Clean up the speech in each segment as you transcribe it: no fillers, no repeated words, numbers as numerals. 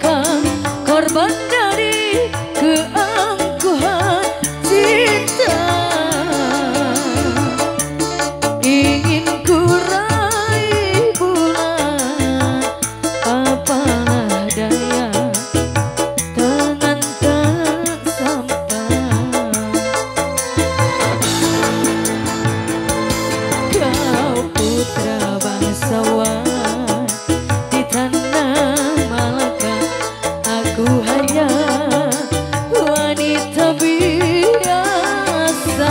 Malaka, korban dari keangkuhan cinta. Ingin ku raih bulan, apalah daya, tangan tak sampai. Kau putra bangsawan di tanah Malaka, aku hanya wanita biasa.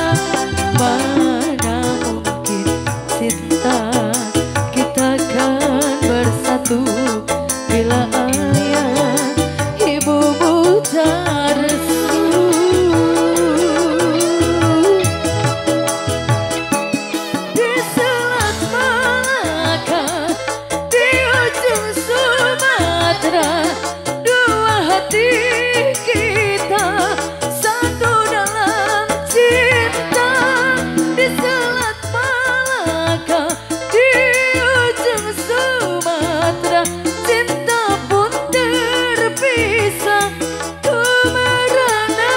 Mana mungkin cinta kita kan bersatu bila ayah ibumu tak restu. Di Selat Malaka, di ujung Sumatera, dua hati kita satu dalam cinta. Di Selat Malaka, di ujung Sumatera, cinta pun terpisah ku merana.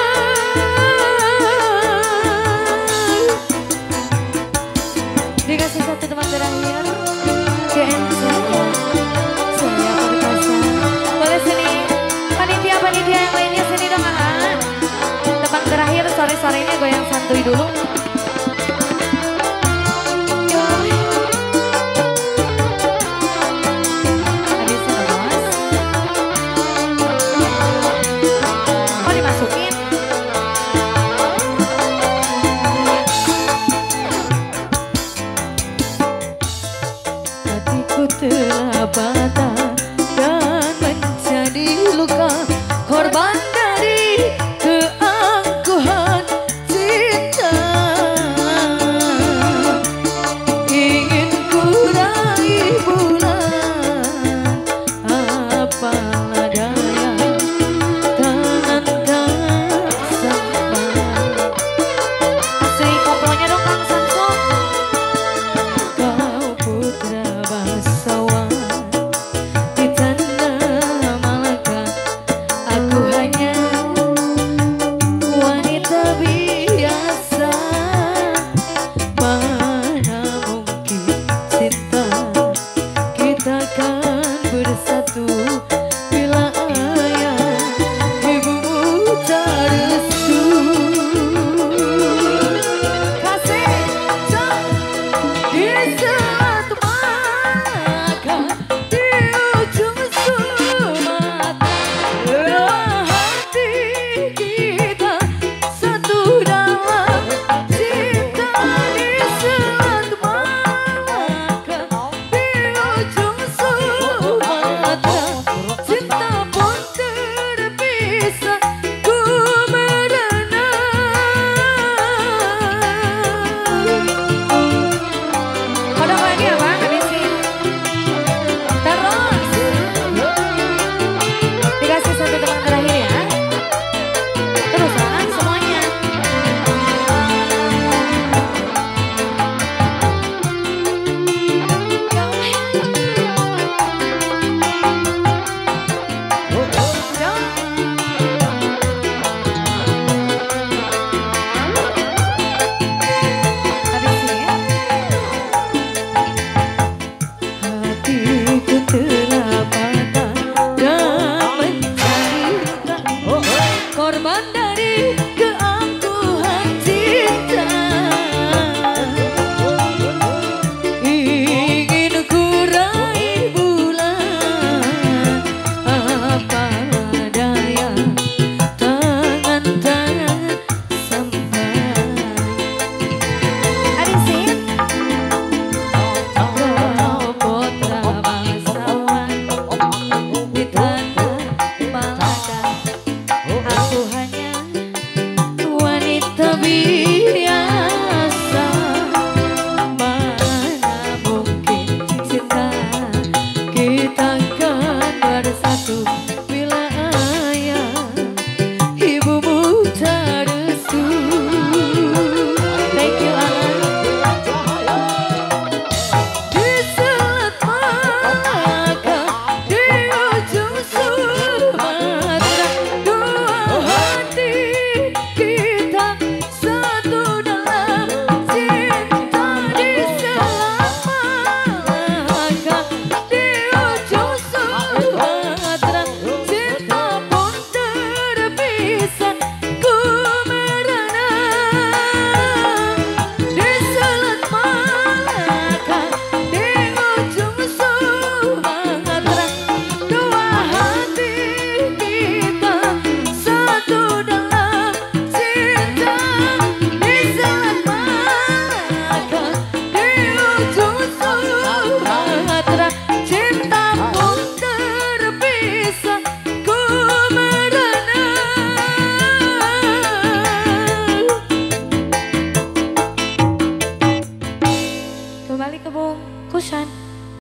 Dikasih satu teman terakhir GN saya perkasa. Boleh sini panitia yang lainnya sini dong. Teman terakhir sore-sorenya goyang santuy dulu.